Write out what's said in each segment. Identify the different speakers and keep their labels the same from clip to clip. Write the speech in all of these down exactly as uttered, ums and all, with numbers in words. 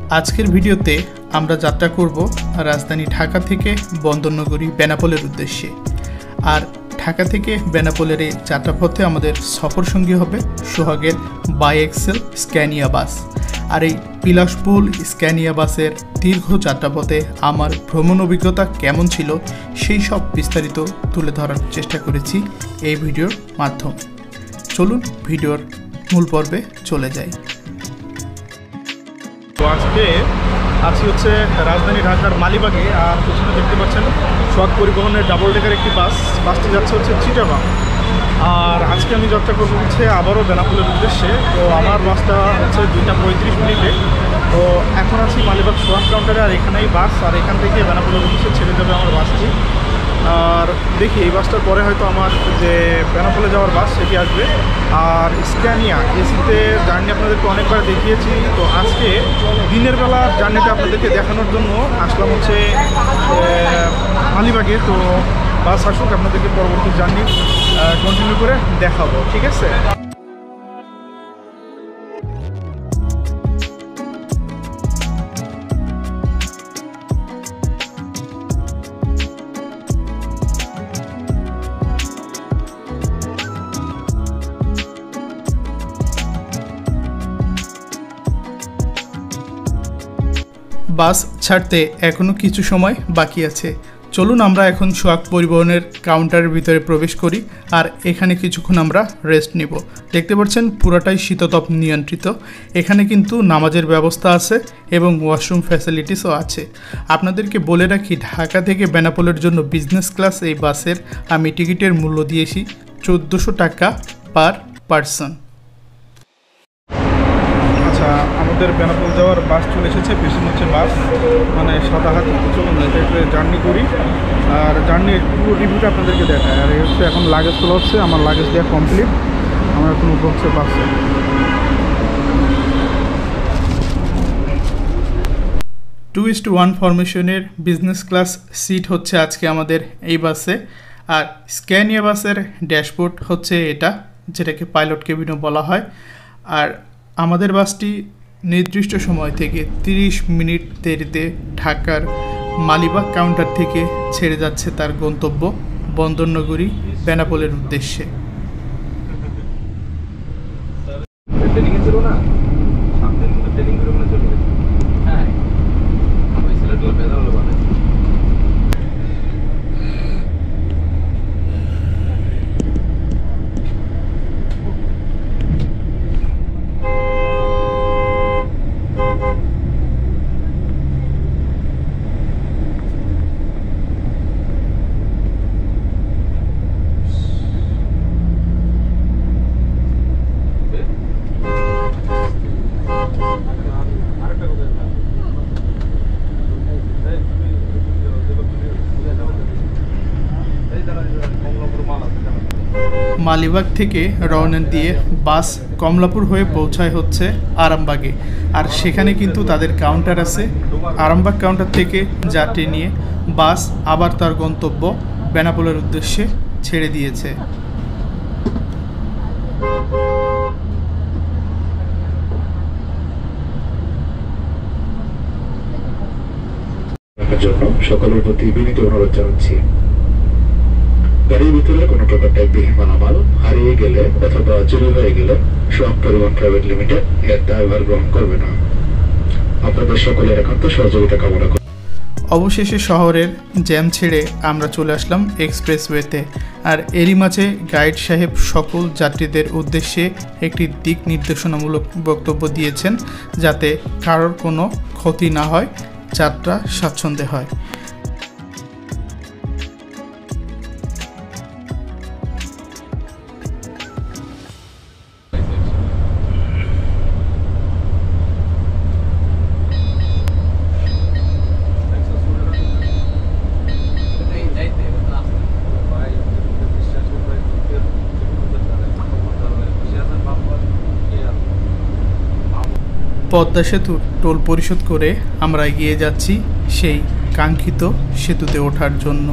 Speaker 1: আজকের ভিডিওতে আমরা যাত্রা করব রাজধানী ঢাকা থেকে বন্দরনগরী বেনাপোলের উদ্দেশ্যে। আর ঢাকা থেকে বেনাপোলের এই যাত্রাপথে আমাদের সফরসঙ্গী হবে সোহাগের বাই এক্সেল স্ক্যানিয়া বাস। আর এই বিলাসবহুল স্ক্যানিয়া বাসের দীর্ঘ যাত্রাপথে আমার ভ্রমণ অভিজ্ঞতা কেমন ছিল সেই সব বিস্তারিত তুলে ধরার চেষ্টা করেছি এই ভিডিওর মাধ্যমে। চলুন ভিডিওর মূল পর্বে চলে যাই।
Speaker 2: তো আজকে আছি হচ্ছে রাজধানী ঢাকার মালিবাগে। আর পেছনে দেখতে পাচ্ছেন সোহাগ পরিবহনের ডাবল ডেকার একটি বাস। বাসটি যাচ্ছে হচ্ছে চিটাগাং। আর আজকে আমি যাত্রা করবো হচ্ছে আবারও বেনাপোলের উদ্দেশ্যে। তো আমার বাসটা হচ্ছে দুইটা পঁয়ত্রিশ মিনিটে। তো এখন আছি মালিবাগ সোহাগ কাউন্টারে, আর এখানেই বাস। আর এখান থেকে বেনাপোলের উদ্দেশ্যে ছেড়ে যাবে আমার বাসটি। আর দেখি এই বাসটার পরে হয়তো আমার যে বেনাপোলে যাওয়ার বাস সেটি আসবে। আর স্ক্যানিয়া এসিতে জার্নি আপনাদেরকে অনেকবার দেখিয়েছি। তো আজকে দিনের বেলার জার্নিটা আপনাদেরকে দেখানোর জন্য আসলাম হচ্ছে মালিবাগে। তো বাস আসুক, আপনাদেরকে পরবর্তী জার্নি কন্টিনিউ করে দেখাবো, ঠিক আছে?
Speaker 1: বাস ছাড়তে এখনও কিছু সময় বাকি আছে। চলুন আমরা এখন সোহাগ পরিবহনের কাউন্টারের ভিতরে প্রবেশ করি। আর এখানে কিছুক্ষণ আমরা রেস্ট নিব। দেখতে পাচ্ছেন পুরোটাই শীততাপ নিয়ন্ত্রিত। এখানে কিন্তু নামাজের ব্যবস্থা আছে এবং ওয়াশরুম ফ্যাসিলিটিসও আছে। আপনাদেরকে বলে রাখি, ঢাকা থেকে বেনাপোলের জন্য বিজনেস ক্লাস এই বাসের আমি টিকিটের মূল্য দিয়েছি চোদ্দোশো টাকা পার পারসন।
Speaker 2: আমাদের বেনাপোল যাওয়ার বাস চলে এসেছে। পেছনে হচ্ছে বাস, মানে সাদা হাতি। চলুন এটা একটু জার্নি করি আর জার্নির পুরো রিভিউটা আপনাদেরকে দেখায়। আর এই হচ্ছে এখন লাগেজ তোলা হচ্ছে। আমার লাগেজ দেওয়া কমপ্লিট। আমার এখন উপর হচ্ছে বাসে।
Speaker 1: টু ইস টু ওয়ান ফরমেশনের বিজনেস ক্লাস সিট হচ্ছে আজকে আমাদের এই বাসে। আর স্ক্যানিয়া বাসের ড্যাশবোর্ড হচ্ছে এটা, যেটাকে পাইলট কেবিনও বলা হয়। আর আমাদের বাসটি নির্দিষ্ট সময় থেকে তিরিশ মিনিট দেরিতে ঢাকার মালিবাগ কাউন্টার থেকে ছেড়ে যাচ্ছে তার গন্তব্য বন্দরনগরী বেনাপোলের উদ্দেশ্যে। মালিবাগ থেকে রওনা দিয়ে বাস কমলাপুর হয়ে পৌঁছায় হচ্ছে আরামবাগে। আর সেখানে কিন্তু তাদের কাউন্টার আছে। আরামবাগ কাউন্টার থেকে যাত্রী নিয়ে বাস আবার তার গন্তব্য বেনাপোলের উদ্দেশ্যে ছেড়ে দিয়েছে।
Speaker 3: জন্য সকলের প্রতি বিনীত অনুরোধ জানাচ্ছি, গাড়ির ভিতরে কোনো প্রকার ট্যাগবিহীন মালামাল হারিয়ে গেলে অথবা চুরি হয়ে গেলে সোহাগ পরিবহন প্রাইভেট লিমিটেড এর দায়ভার গ্রহণ করবে না। আপনাদের সকলের একান্ত সহযোগিতা কামনা করি।
Speaker 1: অবশেষে শহরের জ্যাম ছেড়ে আমরা চলে আসলাম এক্সপ্রেসওয়েতে। আর এরই মাঝে গাইড সাহেব সকল যাত্রীদের উদ্দেশ্যে একটি দিক নির্দেশনামূলক বক্তব্য দিয়েছেন, যাতে কারোর কোনো ক্ষতি না হয়, যাত্রা স্বাচ্ছন্দ্যে হয়। পদ্মা সেতুর টোল পরিশোধ করে আমরা এগিয়ে যাচ্ছি সেই কাঙ্ক্ষিত সেতুতে ওঠার জন্য।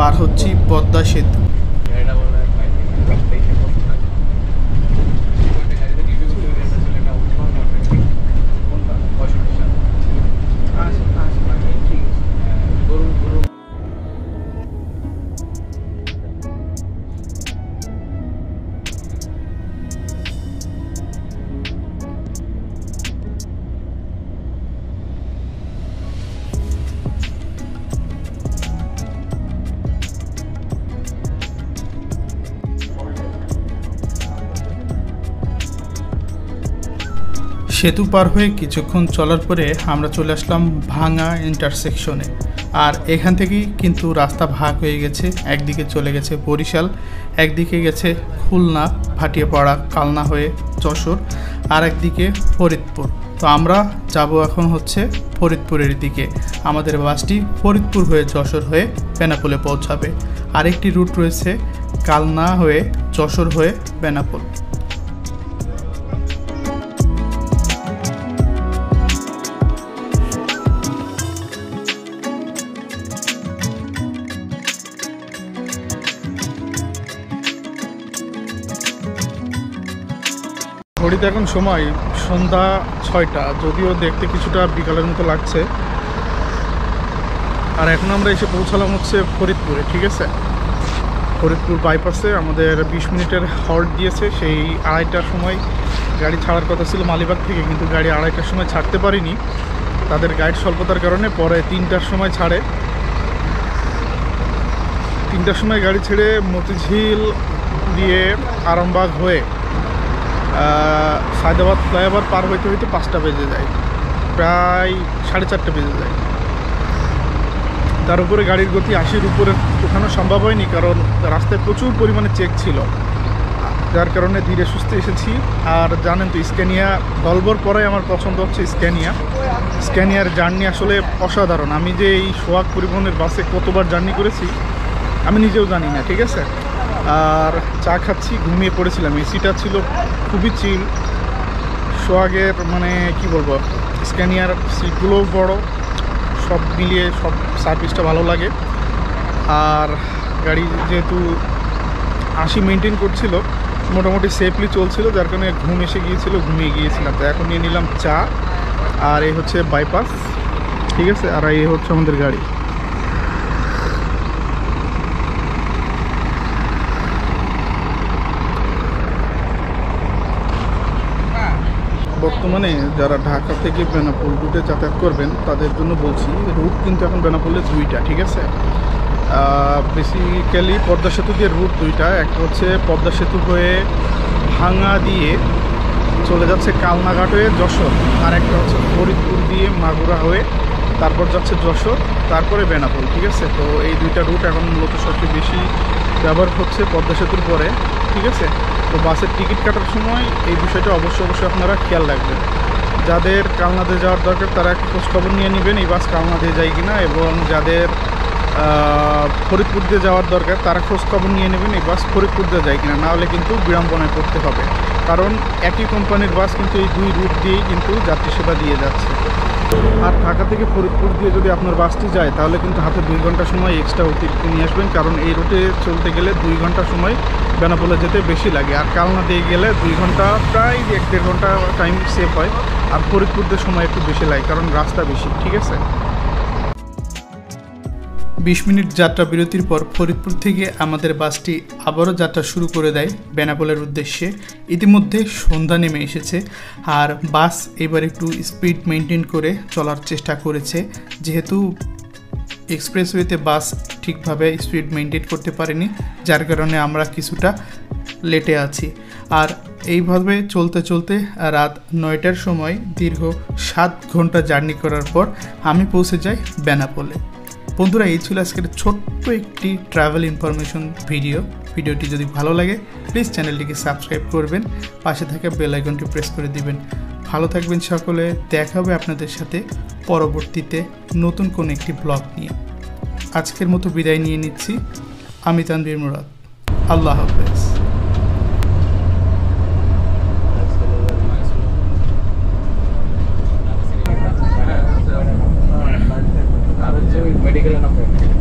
Speaker 1: পার হচ্ছি পদ্মা সেতু। সেতু পার হয়ে কিছুক্ষণ চলার পরে আমরা চলে আসলাম ভাঙা ইন্টারসেকশনে। আর এখান থেকেই কিন্তু রাস্তা ভাগ হয়ে গেছে, একদিকে চলে গেছে বরিশাল, একদিকে গেছে খুলনা ভাটিয়াপাড়া কালনা হয়ে যশোর, আর একদিকে ফরিদপুর। তো আমরা যাব এখন হচ্ছে ফরিদপুরের দিকে। আমাদের বাসটি ফরিদপুর হয়ে যশোর হয়ে বেনাপোলে পৌঁছাবে। আরেকটি রুট রয়েছে কালনা হয়ে যশোর হয়ে বেনাপোল।
Speaker 2: ঘড়িতে এখন সময় সন্ধ্যা ছয়টা, যদিও দেখতে কিছুটা বিকালের মতো লাগছে। আর এখন আমরা এসে পৌঁছালাম হচ্ছে ফরিদপুরে, ঠিক আছে। ফরিদপুর বাইপাসে আমাদের বিশ মিনিটের হল্ট দিয়েছে। সেই আড়াইটার সময় গাড়ি ছাড়ার কথা ছিল মালিবাগ থেকে, কিন্তু গাড়ি আড়াইটার সময় ছাড়তে পারিনি তাদের গাইড স্বল্পতার কারণে। পরে তিনটার সময় ছাড়ে, তিনটার সময় গাড়ি ছেড়ে মতিঝিল দিয়ে আরামবাগ হয়ে সায়দাবাদ ফ্লাইওভার পার হইতে হইতে পাঁচটা বেজে যায়, প্রায় সাড়ে চারটে বেজে যায়। তার উপরে গাড়ির গতি আশির উপরে ওঠানো সম্ভব হয়নি, কারণ রাস্তায় প্রচুর পরিমাণে চেক ছিল, যার কারণে ধীরে সুস্থে এসেছি। আর জানেন তো স্ক্যানিয়া ভলভোর পরে আমার পছন্দ হচ্ছে স্ক্যানিয়া। স্ক্যানিয়ার জার্নি আসলে অসাধারণ। আমি যে এই সোহাগ পরিবহনের বাসে কতবার জার্নি করেছি আমি নিজেও জানি না, ঠিক আছে। আর চা খাচ্ছি, ঘুমিয়ে পড়েছিলাম। এসিটা ছিল খুবই চিল। সোহাগের মানে কি বলবো, স্ক্যানিয়ার সিটগুলোও বড়, সব মিলিয়ে সব সার্ভিসটা ভালো লাগে। আর গাড়ি যেহেতু আশি মেনটেন করছিল, মোটামুটি সেফলি চলছিল, যার কারণে ঘুম এসে গিয়েছিল, ঘুমিয়ে গিয়েছিলাম। তো এখন নিয়ে নিলাম চা, আর এই হচ্ছে বাইপাস, ঠিক আছে। আর এই হচ্ছে আমাদের গাড়ি। বর্তমানে যারা ঢাকা থেকে বেনাপোল রুটে যাতায়াত করবেন তাদের জন্য বলছি, রুট কিন্তু এখন বেনাপোলে দুইটা, ঠিক আছে। বেসিক্যালি পদ্মা সেতু দিয়ে রুট দুইটা, একটা হচ্ছে পদ্মা সেতু হয়ে ভাঙা দিয়ে চলে যাচ্ছে কালনাঘাট হয়ে যশোর, আর একটা হচ্ছে ফরিদপুর দিয়ে মাগুরা হয়ে তারপর যাচ্ছে যশোর, তারপরে বেনাপোল, ঠিক আছে। তো এই দুইটা রুট এখন মূলত সবচেয়ে বেশি ব্যবহার হচ্ছে পদ্মা সেতুর পরে, ঠিক আছে। তো বাসের টিকিট কাটার সময় এই বিষয়টা অবশ্যই অবশ্যই আপনারা খেয়াল রাখবেন। যাদের কালনা দিয়ে যাওয়ার দরকার তারা খোঁজখবর নিয়ে নেবেন এই বাস কালনা দিয়ে যায় কিনা, এবং যাদের ফরিদপুর দিয়ে যাওয়ার দরকার তারা খোঁজখবর নিয়ে নেবেন এই বাস ফরিদপুর দিয়ে যায় কিনা, নাহলে কিন্তু বিড়ম্বনায় পড়তে হবে। কারণ একই কোম্পানির বাস কিন্তু এই দুই রুট দিয়েই কিন্তু যাত্রী সেবা দিয়ে যাচ্ছে। আর ঢাকা থেকে ফরিদপুর দিয়ে যদি আপনার বাসটি যায় তাহলে কিন্তু হাতে দুই ঘন্টা সময় এক্সট্রা অতিরিক্ত নিয়ে আসবেন, কারণ এই রুটে চলতে গেলে দুই ঘন্টা সময় বেনাপোলে যেতে বেশি লাগে। আর কালনা দিয়ে গেলে দুই ঘন্টা প্রায় এক দেড় ঘন্টা টাইম সেভ হয়। আর ফরিদপুর দিয়ে সময় একটু বেশি লাগে, কারণ রাস্তা বেশি, ঠিক আছে।
Speaker 1: বিশ মিনিট যাত্রা বিরতির পর ফরিদপুর থেকে আমাদের বাসটি আবারও যাত্রা শুরু করে দেয় বেনাপোলের উদ্দেশ্যে। ইতিমধ্যে সন্ধ্যা নেমে এসেছে, আর বাস এবার একটু স্পিড মেনটেন করে চলার চেষ্টা করেছে, যেহেতু এক্সপ্রেসওয়েতে বাস ঠিকভাবে স্পিড মেনটেন করতে পারেনি, যার কারণে আমরা কিছুটা লেটে আছি। আর এইভাবে চলতে চলতে রাত নয়টার সময় দীর্ঘ সাত ঘন্টা জার্নি করার পর আমি পৌঁছে যাই বেনাপোলে। বন্ধুরা, এই ছিল আজকের ছোট্ট একটি ট্রাভেল ইনফরমেশন ভিডিও। ভিডিওটি যদি ভালো লাগে প্লিজ চ্যানেলটিকে সাবস্ক্রাইব করবেন, পাশে থাকা বেল আইকনটি প্রেস করে দিবেন। ভালো থাকবেন সকলে, দেখা হবে আপনাদের সাথে পরবর্তীতে নতুন কোনো একটি ব্লগ নিয়ে। আজকের মতো বিদায় নিয়ে নিচ্ছি। আমি তানভীর মুরাদ, আল্লাহ হাফেজ।
Speaker 3: medical and